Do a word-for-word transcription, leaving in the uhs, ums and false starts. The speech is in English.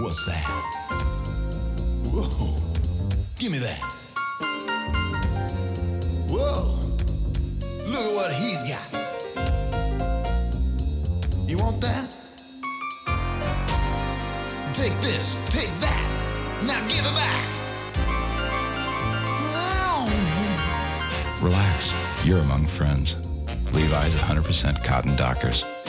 What's that? Whoa. Give me that. Whoa. Look at what he's got. You want that? Take this, take that. Now give it back. Relax. You're among friends. Levi's one hundred percent cotton Dockers.